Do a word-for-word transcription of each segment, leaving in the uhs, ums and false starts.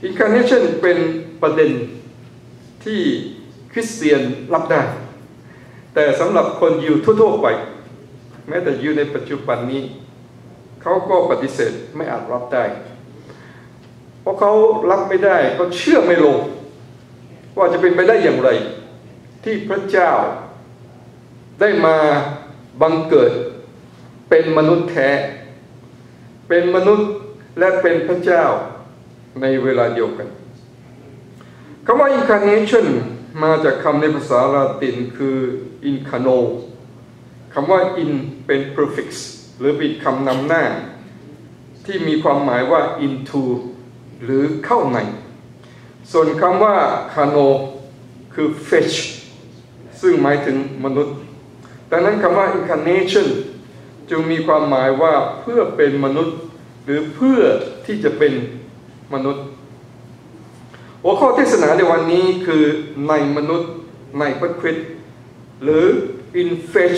incarnation เป็นประเด็นที่คริสเตียนรับได้แต่สำหรับคนยิวทั่วๆไปแม้แต่ยิวในปัจจุบันนี้เขาก็ปฏิเสธไม่อาจรับได้เพราะเขารับไม่ได้เขาเชื่อไม่ลงว่าจะเป็นไปได้อย่างไรที่พระเจ้าได้มาบังเกิดเป็นมนุษย์แท้เป็นมนุษย์และเป็นพระเจ้าในเวลาเดียวกันคำว่า incarnation มาจากคำในภาษาลาตินคือ incarno คำว่า in เป็น prefix หรือเป็นคำนำหน้าที่มีความหมายว่า into หรือเข้าในส่วนคำว่า carno คือ fetch ซึ่งหมายถึงมนุษย์ดังนั้นคำว่า incarnation จึงมีความหมายว่าเพื่อเป็นมนุษย์หรือเพื่อที่จะเป็นมนุษย์หัวข้อเทศนาในวันนี้คือในมนุษย์ในพระคริสต์หรือ in flesh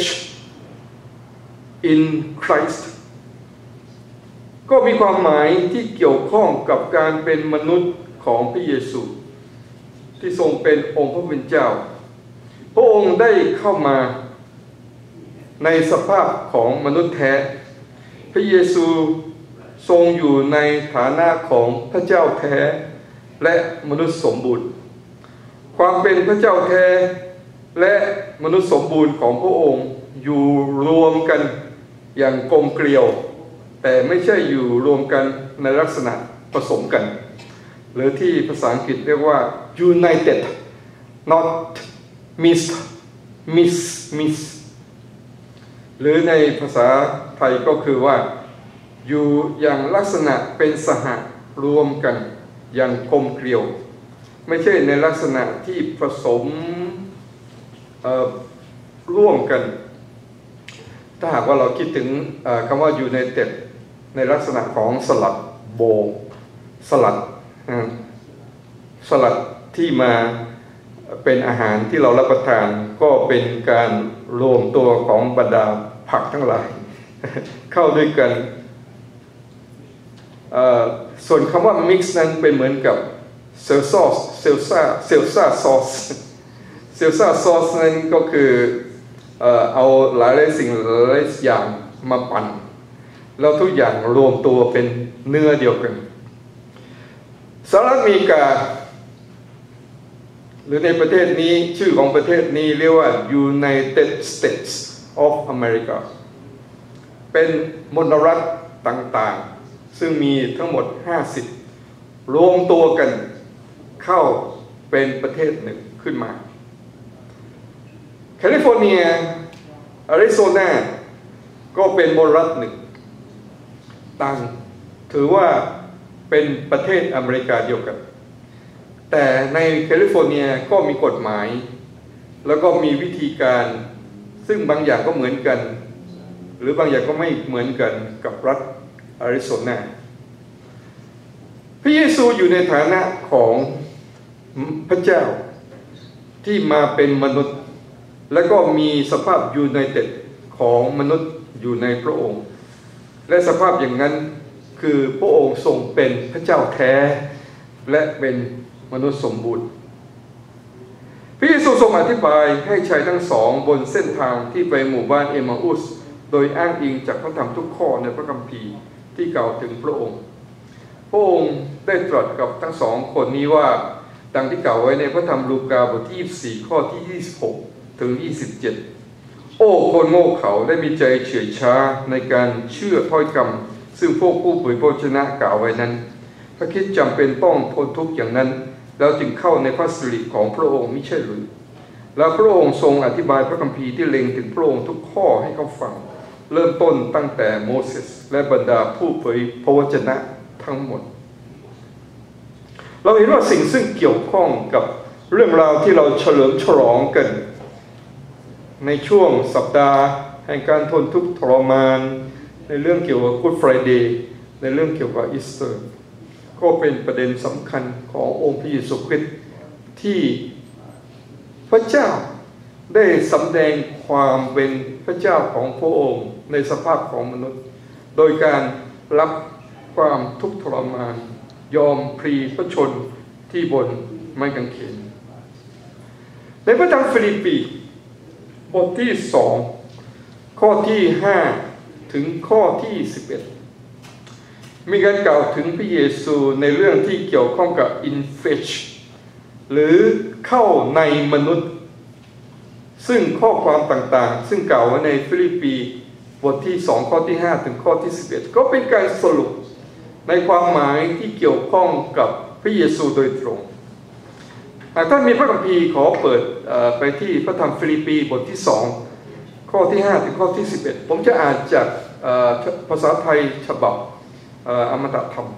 in Christ ก็มีความหมายที่เกี่ยวข้องกับการเป็นมนุษย์ของพระเยซูที่ทรงเป็นองค์พระผู้เป็นเจ้าพระองค์ได้เข้ามาในสภาพของมนุษย์แท้พระเยซูทรงอยู่ในฐานะของพระเจ้าแท้และมนุษย์สมบูรณ์ความเป็นพระเจ้าแท้และมนุษย์สมบูรณ์ของพระองค์อยู่รวมกันอย่างกลมเกลียวแต่ไม่ใช่อยู่รวมกันในลักษณะผสมกันหรือที่ภาษาอังกฤษเรียกว่า united not mixed mix mix หรือในภาษาไทยก็คือว่าอยู่อย่างลักษณะเป็นสหรวมกันอย่างกลมเกลียวไม่ใช่ในลักษณะที่ผสมร่วมกันถ้าหากว่าเราคิดถึงคำว่า united ในลักษณะของสลัดโบสลัดสลัดที่มาเป็นอาหารที่เรารับประทานก็เป็นการรวมตัวของบรรดาผักทั้งหลายเข้าด้วยกันส่วนคำว่า mix นั้นเป็นเหมือนกับเซลซอสเซลซ่าเซลซ่าซอสเซลซ่าซอสนั้นก็คือเอาหลายหลายสิ่งหลายอย่างมาปั่นแล้วทุกอย่างรวมตัวเป็นเนื้อเดียวกันสหรัฐอเมริกาหรือในประเทศนี้ชื่อของประเทศนี้เรียกว่า United States of America เป็นมลรัฐต่างๆซึ่งมีทั้งหมดห้าสิบรวมตัวกันเข้าเป็นประเทศหนึ่งขึ้นมาแคลิฟอร์เนียอาริโซนาก็เป็นมลรัฐหนึ่งต่างถือว่าเป็นประเทศอเมริกาเดียวกันแต่ในแคลิฟอร์เนียก็มีกฎหมายแล้วก็มีวิธีการซึ่งบางอย่างก็เหมือนกันหรือบางอย่างก็ไม่เหมือนกันกับรัฐอาริโซนาพระเยซูอยู่ในฐานะของพระเจ้าที่มาเป็นมนุษย์และก็มีสภาพยูไนเต็ดของมนุษย์อยู่ในพระองค์และสภาพอย่างนั้นคือพระองค์ทรงเป็นพระเจ้าแท้และเป็นมนุษย์สมบูรณ์พระเยซูทรงอธิบายให้ชายทั้งสองบนเส้นทางที่ไปหมู่บ้านเอมาอุสโดยอ้างอิงจากพระธรรมทุกข้อในพระคัมภีร์ที่กล่าวถึงพระองค์พระองค์ได้ตรัสกับทั้งสองคนนี้ว่าดังที่กล่าวไว้ในพระธรรมลูกาบทที่ยี่สิบสี่ข้อที่ยี่สิบหกถึงยี่สิบเจ็ดโอ้คนโง่เขลาได้มีใจเฉื่อยช้าในการเชื่อถ้อยคำซึ่งพวกผู้เผยพระวจนะกล่าวไว้นั้นพระคริสต์จำเป็นต้องทนทุกข์อย่างนั้นแล้วจึงเข้าในพระสิริของพระองค์มิใช่หรือแล้วพระองค์ทรงอธิบายพระคัมภีร์ที่เล็งถึงพระองค์ทุกข้อให้เขาฟังเริ่มต้นตั้งแต่โมเสสและบรรดาผู้เผยพระวจนะทั้งหมดเราเห็นว่าสิ่งซึ่งเกี่ยวข้องกับเรื่องราวที่เราเฉลิมฉลองกันในช่วงสัปดาห์แห่งการทนทุกข์ทรมานในเรื่องเกี่ยวกับ Good Friday ในเรื่องเกี่ยวกับอีสเตอร์ก็เป็นประเด็นสำคัญขององค์พระเยซูคริสต์ที่พระเจ้าได้สำแดงความเป็นพระเจ้าของพระองค์ในสภาพของมนุษย์โดยการรับความทุกข์ทรมานยอมพลีพระชนที่บนไม้กางเขนในพระธรรมฟิลิปปีบทที่สองข้อที่ห้าถึงข้อที่สิบเอ็ดมีการกล่าวถึงพระเยซูในเรื่องที่เกี่ยวข้องกับ inflesh หรือเข้าในมนุษย์ซึ่งข้อความต่างๆซึ่งกล่าวไว้ในฟิลิปปีบทที่สองข้อที่ห้าถึงข้อที่สิบเอ็ดก็เป็นการสรุปในความหมายที่เกี่ยวข้องกับพระเยซูโดยตรงหากท่านมีพระคัมภีร์ขอเปิดไปที่พระธรรมฟิลิปปีบทที่สองข้อที่ห้าถึงข้อที่สิบเอ็ดผมจะอ่านจากภาษาไทยฉบับอมตะธรรม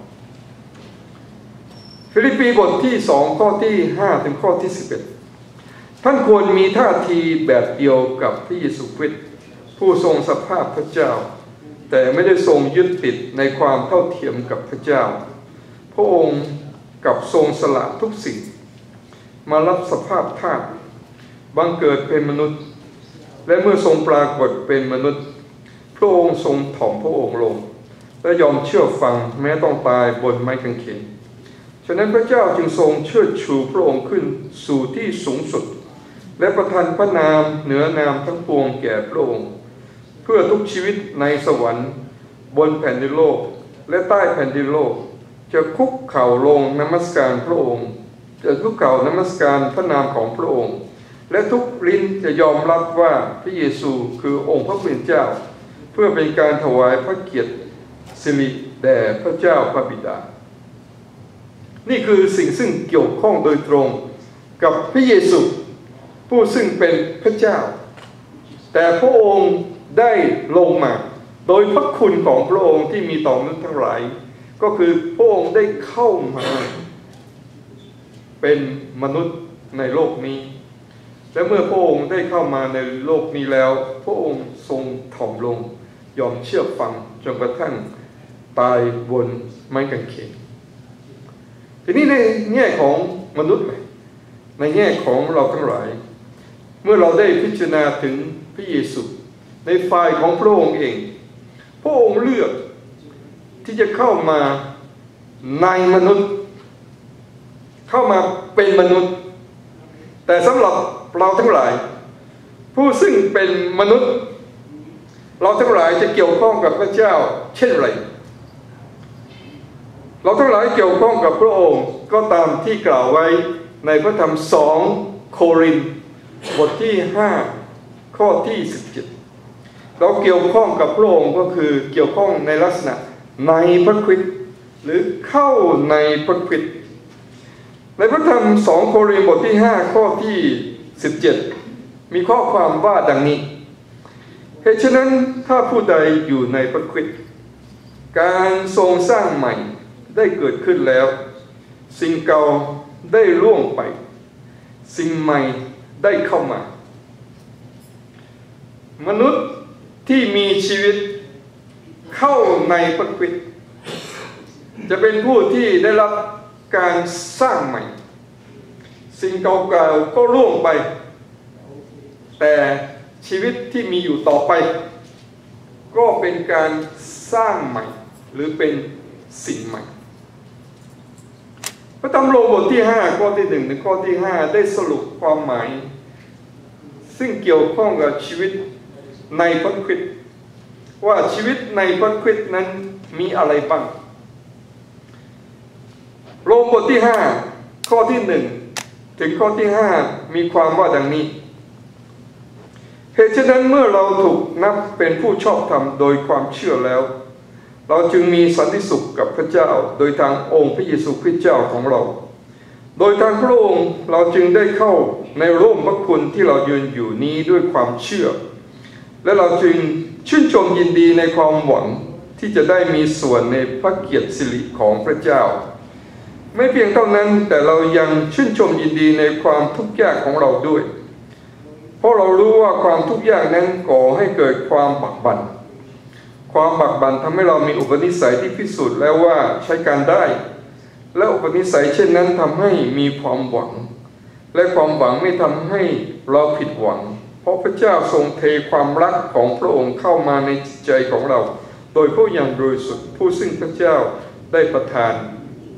ฟิลิปปีบทที่สองข้อที่ห้าถึงข้อที่สิบเอ็ดท่านควรมีท่าทีแบบเดียวกับพระเยซูคริสต์ผู้ทรงสภาพพระเจ้าแต่ไม่ได้ทรงยึดติดในความเท่าเทียมกับพระเจ้าพระองค์กับทรงสละทุกสิ่งมารับสภาพทาสบังเกิดเป็นมนุษย์และเมื่อทรงปรากฏเป็นมนุษย์พระองค์ทรงถ่อมพระองค์ลงและยอมเชื่อฟังแม้ต้องตายบนไม้กางเขนฉะนั้นพระเจ้าจึงทรงเชิดชูพระองค์ขึ้นสู่ที่สูงสุดและประทานพระนามเหนือนามทั้งปวงแก่พระองค์เพื่อทุกชีวิตในสวรรค์บนแผ่นดินโลกและใต้แผ่นดินโลกจะคุกเข่าลงนมัสการพระองค์จะคุกเข่านมัสการพระนามของพระองค์และทุกลิ้นจะยอมรับว่าพระเยซูคือองค์พระผู้เป็นเจ้าเพื่อเป็นการถวายพระเกียรติสิริแด่พระเจ้าพระบิดานี่คือสิ่งซึ่งเกี่ยวข้องโดยตรงกับพระเยซูผู้ซึ่งเป็นพระเจ้าแต่พระองค์ได้ลงมาโดยพระคุณของพระองค์ที่มีต่อมนุษย์ทั้งหลายก็คือพระองค์ได้เข้ามาเป็นมนุษย์ในโลกนี้และเมื่อพระองค์ได้เข้ามาในโลกนี้แล้วพระองค์ทรงถ่อมลงยอมเชื่อฟังจนกระทั่งตายบนไม้กางเขนทีนี้ในแง่ของมนุษย์ในแง่ของเราทั้งหลายเมื่อเราได้พิจารณาถึงพระเยซูในฝ่ายของพระองค์เองพระองค์เลือกที่จะเข้ามาในมนุษย์เข้ามาเป็นมนุษย์แต่สำหรับเราทั้งหลายผู้ซึ่งเป็นมนุษย์เราทั้งหลายจะเกี่ยวข้องกับพระเจ้าเช่นไรเราทั้งหลายเกี่ยวข้องกับพระองค์ก็ตามที่กล่าวไว้ในพระธรรมสองโครินธ์บทที่ห้าข้อที่สิบเจ็ดเราเกี่ยวข้องกับพระองค์ก็คือเกี่ยวข้องในลักษณะในพระคริสต์หรือเข้าในพระคริสต์ในพระธรรมสองโครินธ์บทที่ห้าข้อที่สิบเจ็ดมีข้อความว่าดังนี้เหตุฉะนั้นถ้าผู้ใดอยู่ในพระคริสต์การทรงสร้างใหม่ได้เกิดขึ้นแล้วสิ่งเก่าได้ล่วงไปสิ่งใหม่ได้เข้ามามนุษย์ที่มีชีวิตเข้าในพระคริสต์จะเป็นผู้ที่ได้รับการสร้างใหม่สิ่งเก่าๆก็ล่วงไปแต่ชีวิตที่มีอยู่ต่อไปก็เป็นการสร้างใหม่หรือเป็นสิ่งใหม่พระธรรมโรมบทที่ห้าข้อที่หนึ่งถึงข้อที่ห้าได้สรุปความหมายซึ่งเกี่ยวข้องกับชีวิตในพระคริสต์ว่าชีวิตในพระคริสต์นั้นมีอะไรบ้างโรมบทที่ห้าข้อที่หนึ่งถึงข้อที่ห้ามีความว่าดังนี้เหตุฉะนั้นเมื่อเราถูกนับเป็นผู้ชอบธรรมโดยความเชื่อแล้วเราจึงมีสันติสุขกับพระเจ้าโดยทางองค์พระเยซูคริสต์เจ้าของเราโดยทางพระองค์เราจึงได้เข้าในร่มพระคุณที่เรายืนอยู่นี้ด้วยความเชื่อและเราจึงชื่นชมยินดีในความหวังที่จะได้มีส่วนในพระเกียรติสิริของพระเจ้าไม่เพียงเท่านั้นแต่เรายังชื่นชมยินดีในความทุกข์ยากของเราด้วยเพราะเรารู้ว่าความทุกข์ยากนั้นก่อให้เกิดความบักบั่นความบักบั่นทำให้เรามีอุปนิสัยที่พิสูจน์แล้วว่าใช้การได้และอุปนิสัยเช่นนั้นทำให้มีความหวังและความหวังไม่ทำให้เราผิดหวังเพราะพระเจ้าทรงเทความรักของพระองค์เข้ามาในจิตใจของเราโดยผู้อย่างบริสุทธิ์ผู้ซึ่งพระเจ้าได้ประทาน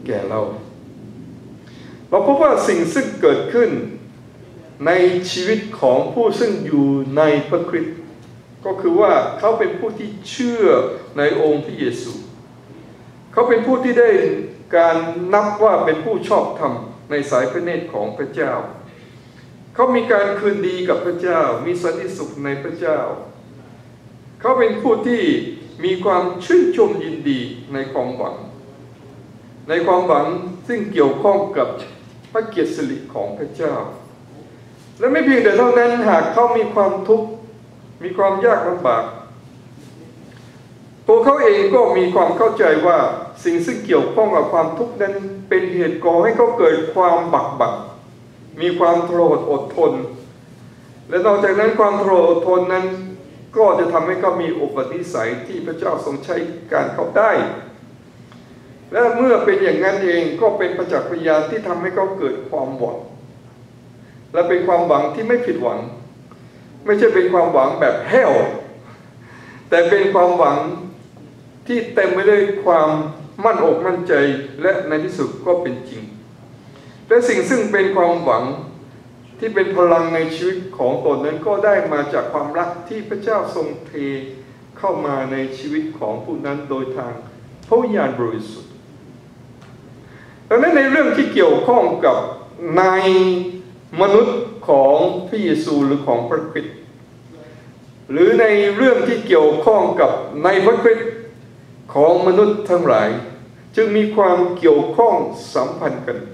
แก่เราเราพบว่าสิ่งซึ่งเกิดขึ้นในชีวิตของผู้ซึ่งอยู่ในพระคริสต์ก็คือว่าเขาเป็นผู้ที่เชื่อในองค์พระเยซูเขาเป็นผู้ที่ได้การนับว่าเป็นผู้ชอบธรรมในสายพระเนตรของพระเจ้าเขามีการคืนดีกับพระเจ้ามีสันติสุขในพระเจ้าเขาเป็นผู้ที่มีความชื่นชมยินดีในความหวังในความหวังซึ่งเกี่ยวข้องกับพระเกียรติสิริของพระเจ้าและไม่เพียงแต่เท่านั้นหากเขามีความทุกข์มีความยากลำบากตัวเขาเองก็มีความเข้าใจว่าสิ่งซึ่งเกี่ยวข้องกับความทุกข์นั้นเป็นเหตุก่อให้เขาเกิดความบักบั่นมีความทรหดอดทนและนอกจากนั้นความทรหดอดทนนั้นก็จะทำให้เขามีอุปนิสัยที่พระเจ้าทรงใช้การเขาได้และเมื่อเป็นอย่างนั้นเองก็เป็นประจักษ์พยานที่ทำให้เขาเกิดความหวังและเป็นความหวังที่ไม่ผิดหวังไม่ใช่เป็นความหวังแบบแห้วแต่เป็นความหวังที่เต็มไปด้วยความมั่นอกมั่นใจและในที่สุดก็เป็นจริงและสิ่งซึ่งเป็นความหวังที่เป็นพลังในชีวิตของตนนั้นก็ได้มาจากความรักที่พระเจ้าทรงเทเข้ามาในชีวิตของผู้นั้นโดยทางพระวิญญาณบริสุทธิ์ดังนั้นในเรื่องที่เกี่ยวข้องกับในมนุษย์ของพระเยซูหรือของพระคริสต์หรือในเรื่องที่เกี่ยวข้องกับในพระคริสต์ของมนุษย์ทั้งหลายจึงมีความเกี่ยวข้องสัมพันธ์กัน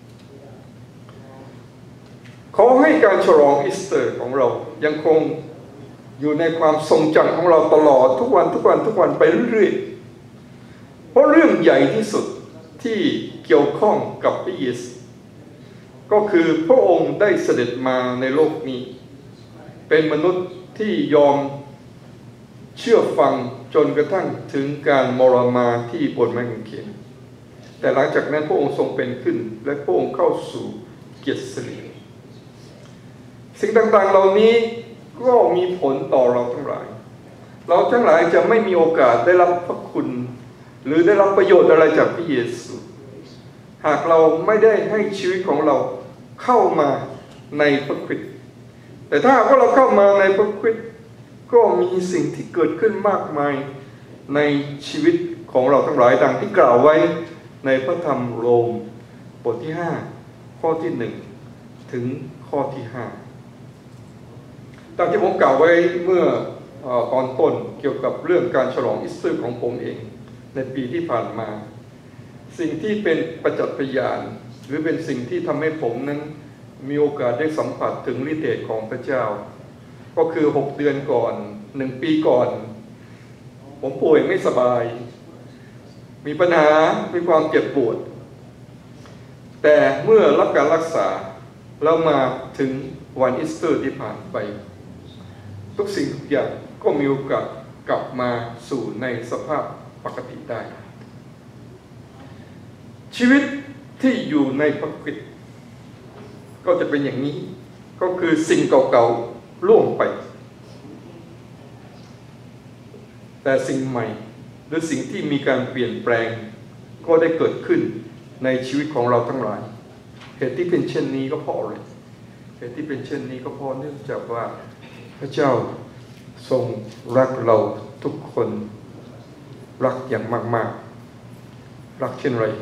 ขอให้การฉลองอีสเตอร์ของเรายังคงอยู่ในความทรงจำของเราตลอดทุกวันทุกวันทุกวันไปเรื่อยๆเพราะเรื่องใหญ่ที่สุดที่เกี่ยวข้องกับพระเยซูก็คือพระองค์ได้เสด็จมาในโลกนี้เป็นมนุษย์ที่ยอมเชื่อฟังจนกระทั่งถึงการมรณาที่บนไม้กางเขนแต่หลังจากนั้นพระองค์ทรงเป็นขึ้นและพระองค์เข้าสู่เกียรติสิริสิ่งต่างๆเหล่านี้ก็มีผลต่อเราทั้งหลายเราทั้งหลายจะไม่มีโอกาสได้รับพระคุณหรือได้รับประโยชน์อะไรจากพระเยซูหากเราไม่ได้ให้ชีวิตของเราเข้ามาในพระคริสต์แต่ถ้าว่าเราเข้ามาในพระคริสต์ก็มีสิ่งที่เกิดขึ้นมากมายในชีวิตของเราทั้งหลายดังที่กล่าวไว้ในพระธรรมโรมบทที่ห้าข้อที่หนึ่งถึงข้อที่ห้าดังที่ผมกล่าวไว้เมื่อตอนต้นเกี่ยวกับเรื่องการฉลองอีสเตอร์ของผมเองในปีที่ผ่านมาสิ่งที่เป็นประจักษ์พยานหรือเป็นสิ่งที่ทำให้ผมนั้นมีโอกาสได้สัมผัสถึงฤทธิ์เดชของพระเจ้าก็คือหกเดือนก่อนหนึ่งปีก่อนผมป่วยไม่สบายมีปัญหามีความเจ็บปวดแต่เมื่อรับการรักษาแล้วมาถึงวันอีสเตอร์ที่ผ่านไปทุกสิ่งทุกอย่างก็มีโอกาสกลับมาสู่ในสภาพปกติได้ชีวิตที่อยู่ในพระคริสต์ก็จะเป็นอย่างนี้ก็คือสิ่งเก่าๆล่วงไปแต่สิ่งใหม่หรือสิ่งที่มีการเปลี่ยนแปลงก็ได้เกิดขึ้นในชีวิตของเราทั้งหลายเหตุที่เป็นเช่นนี้ก็เพราะอะไรเหตุที่เป็นเช่นนี้ก็เพราะเนื่องจากว่าพระเจ้าทรงรักเราทุกคนรักอย่างมากๆรักเช่นไร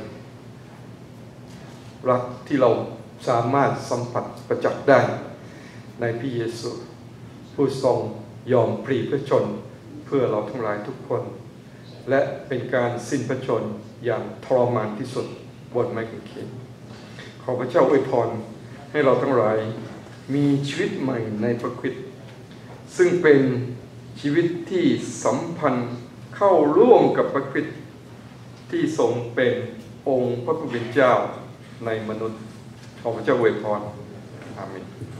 รักที่เราสามารถสัมผัสประจักษ์ได้ในพระเยซูผู้ทรงยอมพลีพระชนเพื่อเราทั้งหลายทุกคนและเป็นการสิ้นพระชนอย่างทรมานที่สุดบนไม้กางเขนขอพระเจ้าอวยพรให้เราทั้งหลายมีชีวิตใหม่ในพระคริสต์ซึ่งเป็นชีวิตที่สัมพันธ์เข้าร่วมกับพระคริสต์ที่ทรงเป็นองค์พระผู้เป็นเจ้าในมนุษย์ขอพระเจ้าอวยพรอาเมน